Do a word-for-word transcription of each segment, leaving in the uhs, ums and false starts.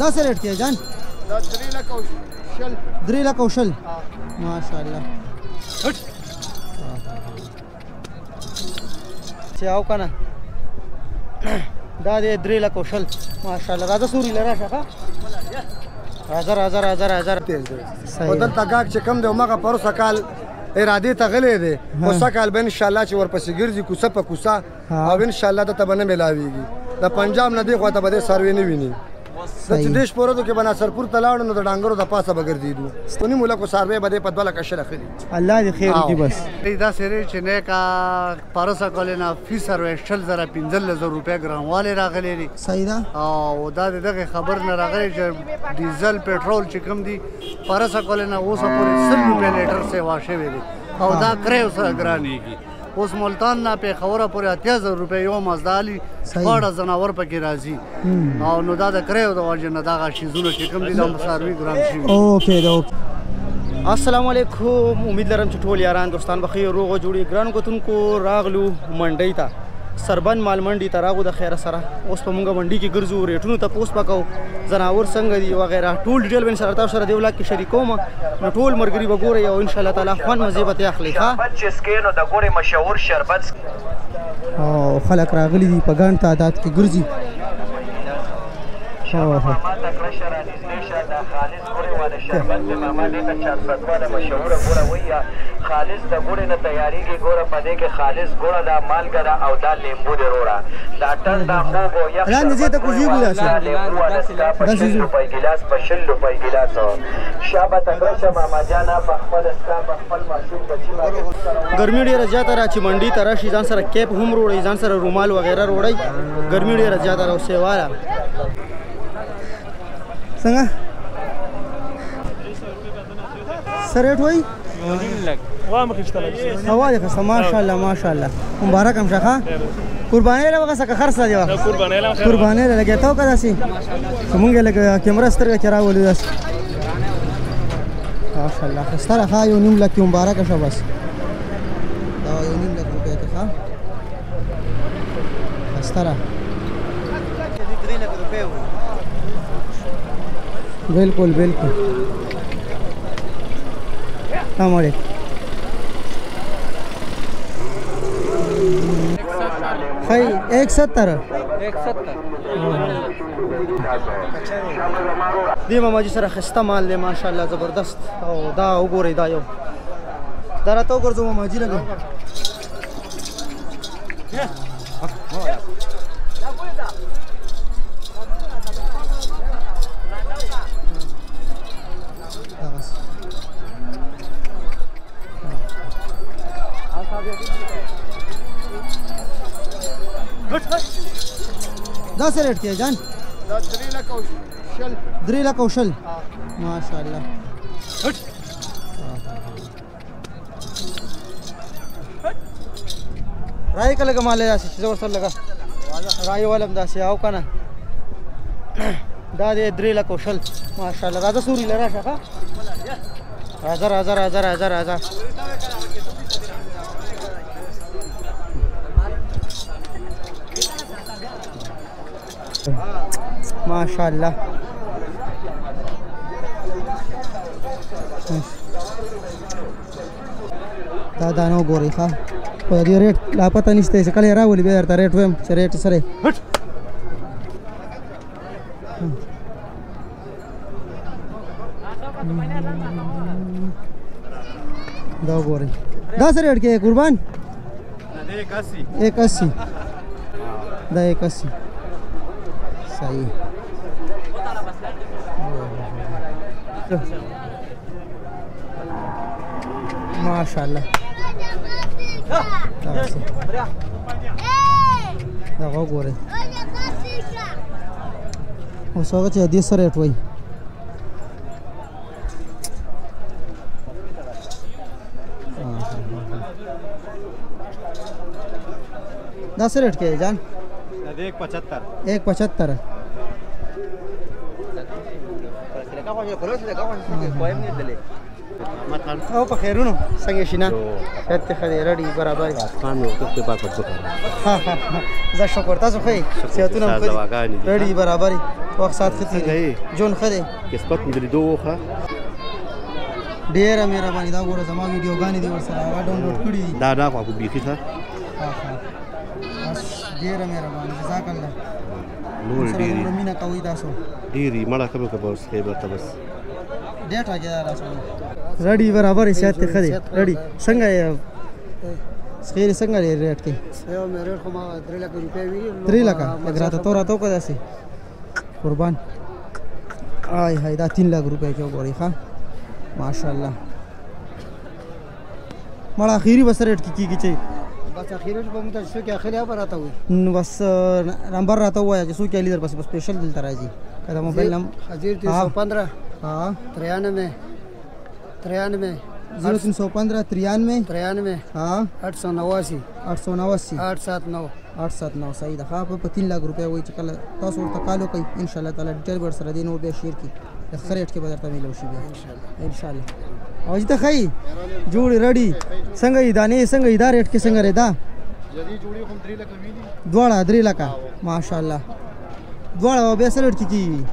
دا څه ریټ کې جان؟ دا درې لکه او شل. درې لکه او شل. ماشاءالله. چې او کنه دا دې درې لکه او شل. ماشاءالله. راځه سوري لره شخه. راځه راځه راځه راځه. او دلته ګاګ چې کم دی هماغه پروسه کال ارادې ته غلی دی. اوسه کال به انشاءالله چې ورپسې ګرځي کوڅه په کوڅه او انشاءالله دته به نه میلاویږي. د پنجاب نه دې خواته به دې څاروي نه ویني. د چې دې شپورو کې به ناصرپور ته لاړو نو د ډانګرو د پاسه به ګرځېدو. ونې ملکو څاروی به دې په دوه لکه شله ښه دي. الله دې خیر وکړي بس. داسې دی چې نیکه پروسه کولې نه فی سروی شل زره پنځلس زره روپۍ ګرانوالی راغلی دي. صحیح ده. او دا د دغې خبر نه راغلی چې ډیزل پټرول چې کوم دي پروسه کولې نه اوسه پورې سل روپۍ لیټر سیوا شوی دی او دا کرایو سره ګرانېږي. اوس ملتان نه پېښوره پورې اتیا زره روپۍ یو مزده علي شپاړس ځناور پکې راځي او نو دا د کرایو د وجې نه دغه شیزونه چې کوم دي دا څاروي ګران شوي. اوکې دا اوکې. السلام علیکم. امید لرم چې ټول یاران دوستان به ښه روغ او جوړ وي. ګرانو کتونکو راغلو منډۍ ته، سربند مال منډي ته راغو د خیره سره. اوس په مونږ منډي کې ګرځو، ریټونو تپوس به کوو، ځناور څنګه دي وغیره ټول ډیټیل به انشاءالله تاسو سره دې ولاګ کې شریکوم. نو ټول ملګري به ګورئ او انشاءالله تعالی خوند مزې به ترې اخلئ. شربت چې څکئ نو د ګورې مشهور شربت او خلک راغلي دي په ګڼ تعداد کې ګرځي. ماما تکړه شه رانږدې شه دا خالص ګورې والا شربت دی ماما دې ته چارسد والا مشهوره ګوره وایي خالص د ګوړې نه تیارېږي. ګوره په دې کې خالص ګوړه دا مالګه ده او دا لیمبو دی وروړه. دا ټن دا خوږ او یخ لیمبو والا ستا په شل روپۍ ګیلاس په شل روپۍ ګیلاس. شابه تکړه شه ماما جانه په خپل ستا په خپل ماشوم بچي باندې ګرمي ډېره زیاته را چې منډي ته راشي ځان سره کیپ هم وروړئ، ځان سره رومال وغیره وروړئ. ګرمي ډېره زیاته را او سیواله څنګه څه ریټ وایي؟ هوا دې ښه ماشاءالله ماشاءالله. مبارک هم شه ښه. قربانۍ له وغه څه که خرڅ دی قربانۍ له لګېته وکړه داسې چې مونږ یې لږ کیمره سترګه کې راولو داسې ماشاءالله ښایسته ده ښه. یو نیم لک کې مبارکه شه بس. دا یو نیم لک روپۍ کې ښه ښایسته ده. درې لک روپۍ बिल्कुल बिल्कुल. हमारे भाई एक सत्तर एक सत्तर دی ماما جی سره خسته مال دی ماشاءالله زبردست. او دا وګورئ دا یو دا راته وګرځو ماما جی لګو دا څه ریټ کې جان؟ دا درې لکه او شل. درې لکه او شل. ماشاءالله. رای کله کماله داسې چې ورسره لګا رای ولم داسې او کنه دا دې درې لکه او شل. ماشاءالله. راځه سوري لره شخه. راځه راځه راځه راځه راځه. ماشاءالله. دا دانو ګورئ ښه په دې ریټ لا پته نشته چې کله یې راولي بیا درته ریټ وایم چې ریټ سره دا ګورئ دا څه ریټ کې قربان؟ एक अस्सी. دا एक अस्सी صحیح. ماشاءالله. دا وګورئ اوس هغه چې دې سره ریټ وایي دا څه ریټ کې جان؟ एक पचहत्तर. एक पचहत्तर. او په خیرونو څنګه شي نه خیرت ښه دی رډي برابر ها ها زه شکر تاسو ښه صحتونه هم ښه دي رډي برابر وخت ساعت ښه دی ژوند ښه دی قسمت مې د لیدو وخه ډېره مهرباني دا ګوره زما ویډیوګانې دي ورسره هغه ډاونلوډ کړي دي دا دا خو بیخي ښه ها ها بس ډېره مهرباني جزاک الله نور ډېرې مینه کوئ تاسو ډېرې مړه کوم که بس خیبر ته بس ډېر ټاکي دا راسو رډي برابر صحت ښه دی رډي څنګه یې خیر څنګه دی ریټ کې یو مې ریټ خو ما درې لکه روپۍ وی درې لکه لږ راته تو راته وکړه داسې قربان آی هاي دا تین لک روپۍ کې وګورئ ښه ماشاءالله مړه اخیری بس ریټ کې کېږي چې بس اخیری به موږ ته څو کې اخیری به راته وي نو بس نمبر راته ووایه چې څو کې لیدر بس سپیشل دلته راځي که دا موبایل نمبر حاضر تین سو پندرہ हाँ तिरानवे तिरानवे जीरो तीन सौ पंद्रह तिरानवे तिरानवे हाँ आठ सौ नवासी आठ सौ नवासी आठ सात नौ आठ सात नौ सही ده ښه په तीन लाख रुपیا وایي چې کله تاسو ورته کال وکړئ ان شاء الله تعالی ډېر ور سره دی نور بیا شیر کی د ښه ریټ کې به درته میلو شي بیا ان شاء الله او چې ته ښایي جوړې رډي څنګه یې دانې څنګه یې دا ریټ کې څنګه دی دا دواړه درې لکه ماشاءالله دواړه بیا څه ریټ کې کېږي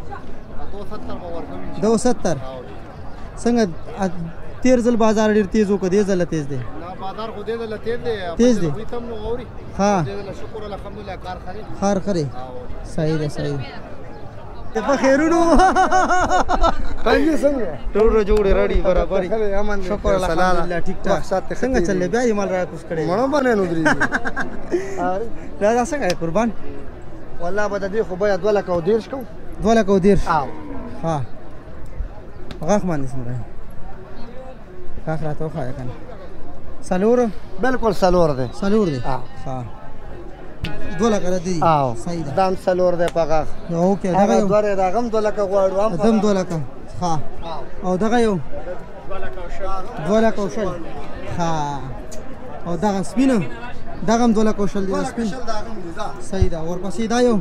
دو ستر څنګه تیر ځل بازار ډېر تیز وکړه دې ځله تیز دی بازار خو دې ځله تیز دی تیز دی تم نو غوري ها دې ځله شکر الحمدلله کار خري خار خري صحیح ده صحیح په خیرونو پنځه څنګه ټول جوړې رډي برابر امن شکر الحمدلله ټیک ټاک څنګه چلې بیا یې مال را کوس کړي مړه باندې نو درې دا دا څنګه قربان والله به دې خو بیا دوه لکه او دیرش کو دوه لکه او دیرش ها ها غاخ باندې څنګه غاخ راته وخایه کنه سالور بالکل سالور دی سالور دی ها ها دوه لکه دی ها صحیح ده دام سالور دی پغه اوکې دا هغه یو دوه راغم دوه لکه غواړو هم دم دوه لکه ها او دغه یو دوه لکه او شل ها او دغه سپینه دغه هم دوه لکه او شل دی سپین صحیح ده ورپسې دا یو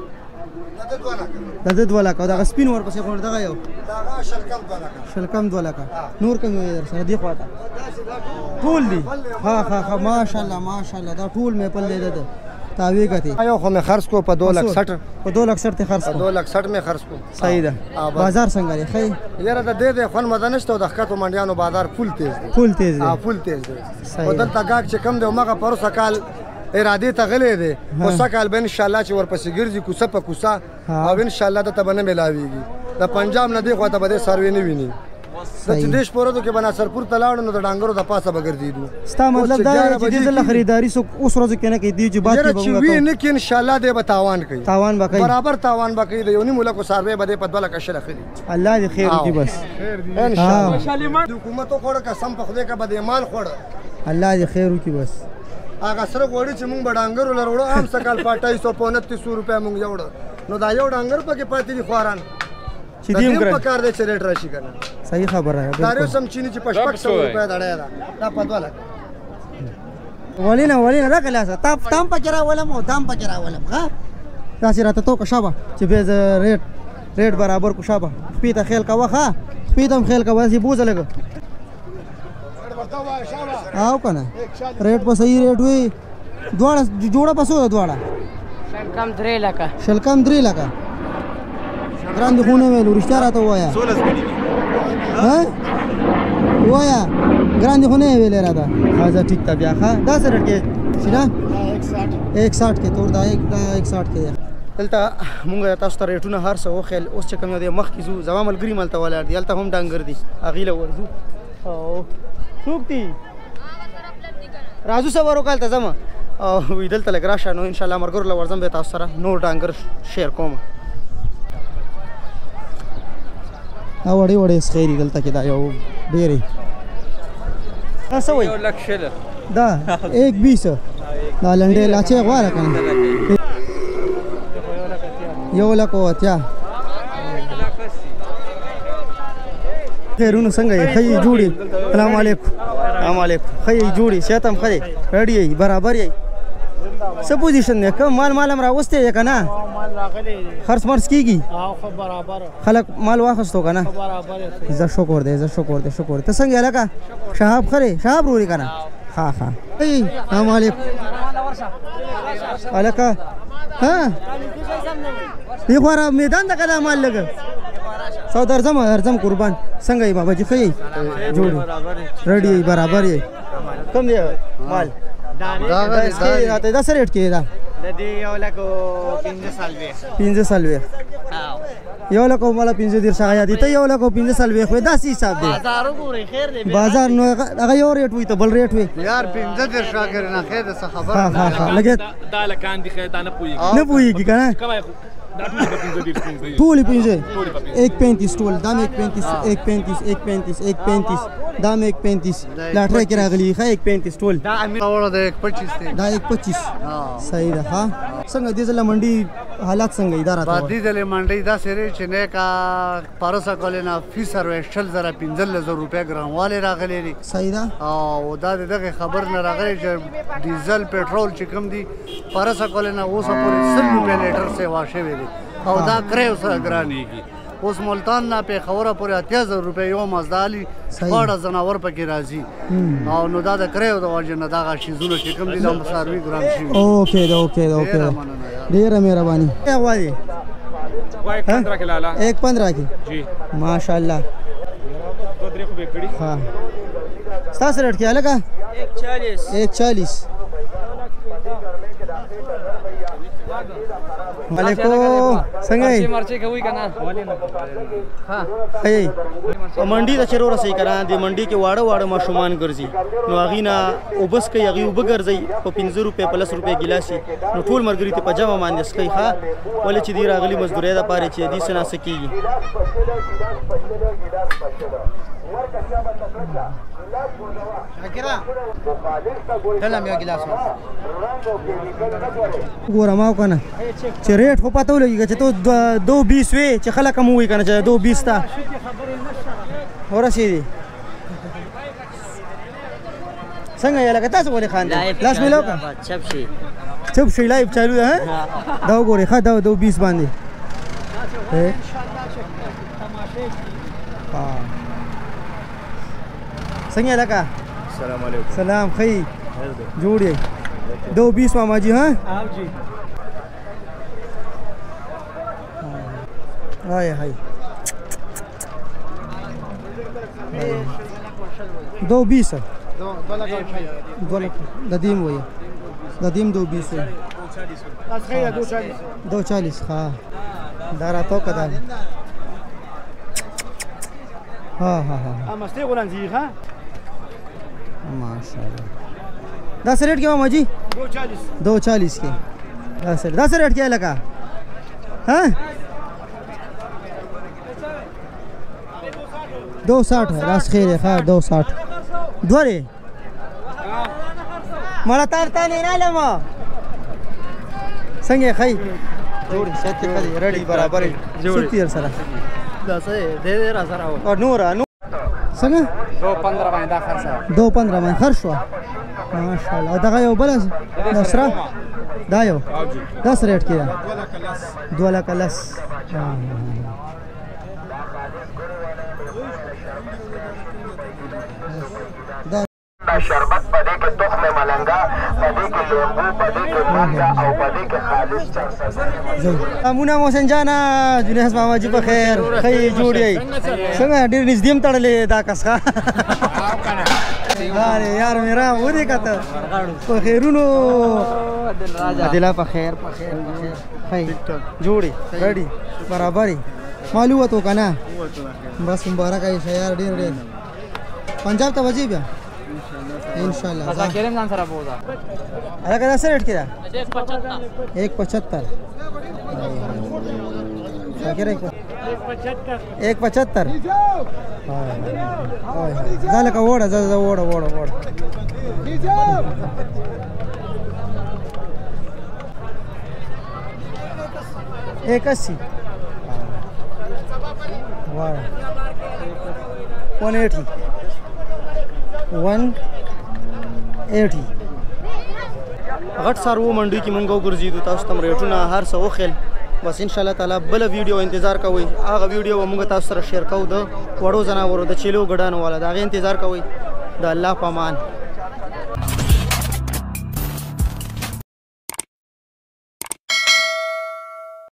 دا د دوه لکه او دغه سپین ورپسې غوړ دغه یو دغه شلکم دوه لکه شلکم دوه لکه نور کوم یو در سره دی خواته ټول دی ها ها ها ماشاءالله ماشاءالله دا ټول مې پلې ده تاوی غتی یو خو مې خرڅ کو په دو لک سټ په دو لک سټ ته خرڅ په کو دو لک سټ مې خرڅ کو صحیح ده بازار څنګه دی خی یاره د دې د خون مدنشته او د خکاتو منډیانو بازار فول تیز دی فول تیز دی ها فول تیز دی صحیح او دلته گاګ چې کم دی مګه پروسه کال اراده ته غلې دی اوسه کال به ان شاء الله چې ورپسې ګرځي کوڅه په کوڅه او ان شاء الله ته بنه ملاويږي د پنجاب نه دی خو ته به سروي نه ویني د دیش پورو کې بنا سرپور تلاړو نو د ډانګرو د پاسه بګرځیدو ستا مطلب دا چې د زله خریداري سو اوس ورځ کې نه کوي دی چې بات کې وی نه کې ان شاء الله دې به تاوان کوي تاوان به کوي برابر تاوان به کوي د یونی ملک سروي به په دوله کشر اخلي الله دې خیر وکړي بس ان شاء الله حکومت خو قسم په خدای کا به مال خوړ الله دې خیر وکړي بس هغه سره غوړي چې مونږ بډانګرو لروړو هم سکال پټای سو په نهه سو روپیا مونږ جوړ نو دا یو ډانګر پکې پاتې دي خواران چې دیم کړ په کار دې چې ریټ راشي کنه صحیح خبره ده دا یو سم چینی چې پښپک سو روپیا دړای دا دا پدواله ولینا ولینا راکله تام تام پکې راولم او تام پکې راولم ها تاسو راته تو کا شابه چې به ریټ ریټ برابر کو شابه پیته خیل کا وخه پیتم خیل کا وسی بوزه لګ او کنه ریټ په صحیح ریټ وي دواړه جوړه پسو دواړه شلکم درې لکه شلکم درې لکه ګران دي خونه ویلو رښتیا راته وایا ها وایا ګران دي خونه ویلې راته حاضر ټیک تا بیا ښه دا سره کې شنه एक साठ کې تور دا एक एक साठ کې دلته مونږ تاسو ته ریټونه هر څه وخیل اوس چې کوم دی مخ کې زو زما ملګری ملته ولاړ دی هلته هم ډانګر دي اغیله ورزو او څوک دي راځو سوار وکړل ته ځم او وی دلته لږ راشه نو ان شاء الله مرګور له ورځم به تاسو سره نور ډانګر شیر کوم او وړي وړي سخيري دلته کې دا یو ډېرې څه وایي یو لک شل دا एक बीस دا لنډې لاچې غواړه کنه یو لک وتیا خیرونه څنګه یې خی جوړي السلام علیکم السلام علیکم خی جوړي شاتم خی رډي برابر یې څه پوزیشن نه کوم مال مالم راوسته یې کنه خرڅ مرڅ کیږي خلک مال واخیستو که نه زه شکر دی زه شکر دی شکر دی ته څنګه یې هلکه شهاب ښه دی شهاب رورې که نه ښه ښه السلام علیکم هلکه ها دې خوا را میدان ته که دا مال لږه سو درځم درځم قربان څنګه یې باباجي ښه یې جوړ ریډي یې برابر یې کوم دی مال دا څه ریټ کې دی دا پنځه څلوېښت یو لک مالا پنځه دېرش هغه یاد دي ته یو لک پنځه څلوېښت وایي داسې حساب دی بازار نو هغه یو ریټ وي ته بل ریټ وي یار پنځه دېرش راکړې نه خیر ده څه خبره ها ها ها لګېد دا لکان دي خیر دا نه پوهېږي نه پوهېږي که نه دا ټول په پنځه دېرش پنځه ټولې پنځه ایک پینتیس ټول دا مې ایک پینتیس ایک پینتیس ایک پینتیس ایک پینتیس دا مې ایک پینتیس لاټرۍ کې راغلي ښه ایک پینتیس ټول دا امیر وړه د ایک پچیس دی دا ایک پچیس صحیح ده ښه څنګه دې ځله منډي حالات څنګه دي دا راته بعد دې ځلې منډۍ داسې دی چې نه کا پارسه کولې نه فی سرویس شل زره پنځلس زره روپۍ ګرانوالی راغلی دی صحیح ده او دا د دغې خبر نه راغلی چې ډیزل پټرول چې کوم دي پارسه کولې نه اوسه پورې سل روپۍ لیټر سیوا شوی دی او دا کرایو سره ګرانېږي اوس ملتان نه پېښوره پورې اتیا زره روپۍ یو مزدالي شپاړس ځناور پکې راځي او نو دا د کرایو د وجې نه دغه شیزونه چې کوم دي دا څاروي ګران شوي اوکې ده اوکې ده اوکې ده ډېره مهرباني څه غواړې ایک پندرہ کې لالا ایک پندرہ کې جی ماشاءالله دو درې خو به کړي ها ستاسو ریټ کې هلکه ایک چالیس ایک چالیس علیکم څنګه یې مرچې کوي که نه ښه منډي ته چې ورسئ که نه د منډي کې واړه واړه ماشومان ګرځي نو هغې نه اوبه څکوي هغې اوبه ګرځوي په پنځه روپۍ په لس روپۍ ګیلاسي نو ټول ملګري ته په جمع باندې څکوي ښه ولې چې دوی راغلي مزدورۍ دپاره چې دوی څه ناسه کېږي ګوره ما که نه چې ریټ خو پته ولګېږي چې ته دو بیس وې چې خلک هم ووایي که نه چې دو بیس ته ورسېدې څنګه یې لکه تاسو ولې خاندئ لاس میلاو که چپ شي چپ شي لایف چالو ده دا وګورئ ښه دا دو بیس باندې څنګه یې لکه السلام علیکم سلام ښه جوړ یې دو بیس ماما جی ها جی هاي هاي دو بیس دو لک ددیم وایي ددیم دو بیس وایي دو چالیس ها دا راتو که دا ها ها ها ماشاءالله دا څه ریټ کې ماما جی دو چالیس کې دا څه دا څه ریټ کې لکه ها دو ساٹھ ہے راس خیر ہے خیر دو ساٹھ دوارے مالا تار تانی نالما سنگے خی جوڑی سیتی خلی ریڈی برابر سوتی ہے سرا دا څه دې دې را سره و اور نورا نور څنګه دو پندرہ باندې دا خرڅه دو پندرہ باندې خرڅ شو ماشاءالله او دغه یو بل نصره دا یو دا څه ریټ کې ده دوه لکه لس شربت پدې کې تخم ملنګا پدې کې لیمبو پدې کې مانګا او پدې کې خالص چرسه امونه محسن جانا جنیس ماما جی په خیر خی جوړی څنګه ډیر نږدې تړلې دا کسخه اره یار میرا ودی کته په خیرونو دلا په خیر په خیر خی جوړی ریډي برابرې معلومات وکنه بس مبارک ای یار ډیر ډیر پنجاب ته وځي بیا انشاءاللہ بس کریم ځان سره بوزا هغه کدا سره ریټ کړه ایک پچہتر ایک پچہتر ځاله کا وړه ځا ځا وړه وړه وړه ایک اسی واو ون ایٹی ون ایټي غټ سارو منډي کې مونږ وګرځېدو تاسو ته ریټونه هر څه وښیل بس ان شاء الله تعالی بل ویډیو انتظار کوئ هغه ویډیو به موږ تاسو سره شیر کوو د وړو ځناورو د چیلو ګډانو والا د هغې انتظار کوئ د الله په امان